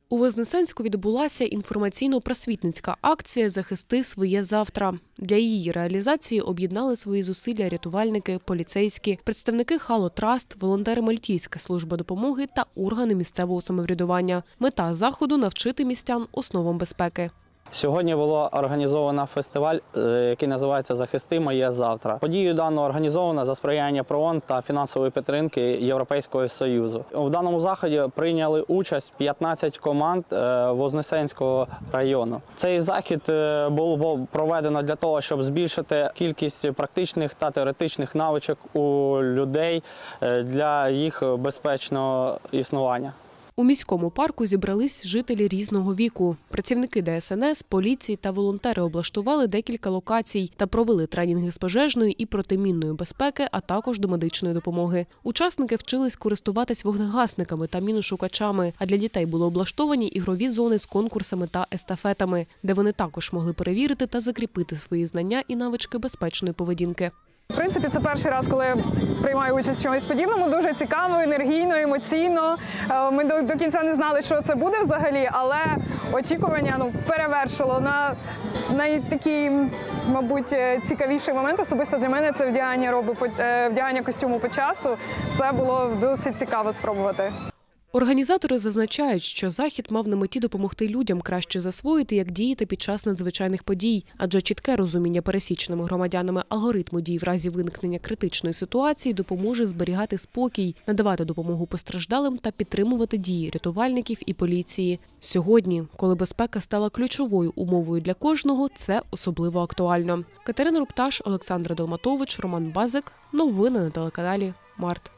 У Вознесенську відбулася інформаційно-просвітницька акція «Захисти своє завтра». Для її реалізації об'єднали свої зусилля рятувальники, поліцейські, представники Halo Trust, волонтери Мальтійська служба допомоги та органи місцевого самоврядування. Мета заходу – навчити містян основам безпеки. Сьогодні було організовано фестиваль, який називається «Захисти моє завтра». Подію дану організовано за сприяння ПРООН та фінансової підтримки Європейського Союзу. У даному заході прийняли участь 15 команд Вознесенського району. Цей захід було проведено для того, щоб збільшити кількість практичних та теоретичних навичок у людей для їх безпечного існування. У міському парку зібрались жителі різного віку. Працівники ДСНС, поліції та волонтери облаштували декілька локацій та провели тренінги з пожежної і протимінної безпеки, а також до медичної допомоги. Учасники вчились користуватись вогнегасниками та міношукачами, а для дітей були облаштовані ігрові зони з конкурсами та естафетами, де вони також могли перевірити та закріпити свої знання і навички безпечної поведінки. В принципі, це перший раз, коли я приймаю участь в чомусь подібному. Дуже цікаво, енергійно, емоційно. Ми до кінця не знали, що це буде взагалі, але очікування перевершило. На найтакий, мабуть, цікавіший момент особисто для мене – це вдягання костюму по часу. Це було досить цікаво спробувати. Організатори зазначають, що захід мав на меті допомогти людям краще засвоїти, як діяти під час надзвичайних подій, адже чітке розуміння пересічними громадянами алгоритму дій в разі виникнення критичної ситуації допоможе зберігати спокій, надавати допомогу постраждалим та підтримувати дії рятувальників і поліції. Сьогодні, коли безпека стала ключовою умовою для кожного, це особливо актуально. Катерина Рупташ, Олександр Долматович, Роман Базик. Новини на телеканалі Март.